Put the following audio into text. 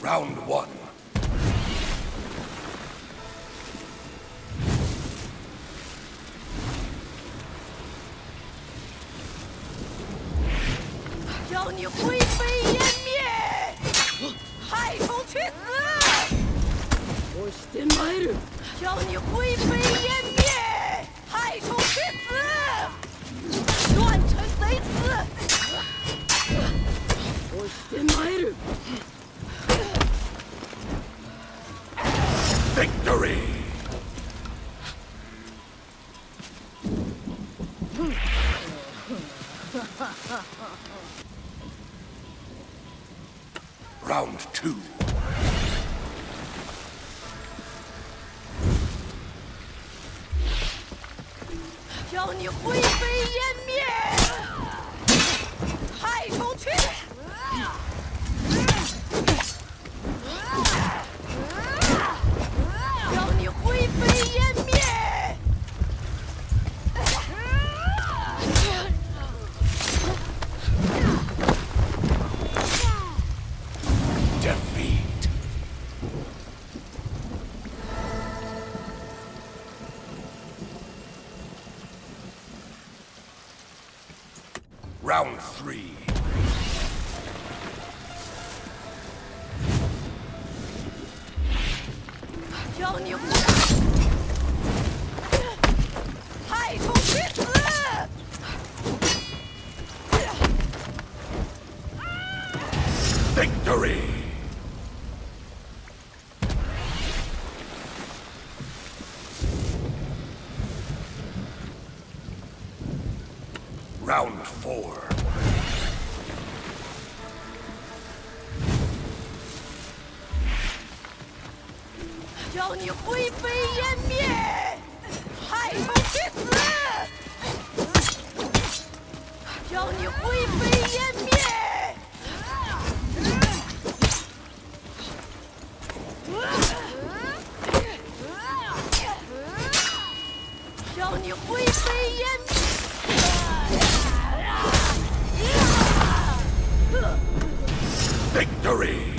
Round one. 要你灰飞烟灭，害虫去死！ 押して参る。 要你灰飞烟灭，害虫去死！乱臣贼子！ 押して参る。 Victory! Round two. 要你灰飞烟灭，害虫去死！要你灰飞烟灭！ Defeat. Round three. 要你害虫去死！ Victory! Round four. 要你灰飞烟灭，害虫去死！要你灰飞烟灭！要你灰飞烟灭！ Victory!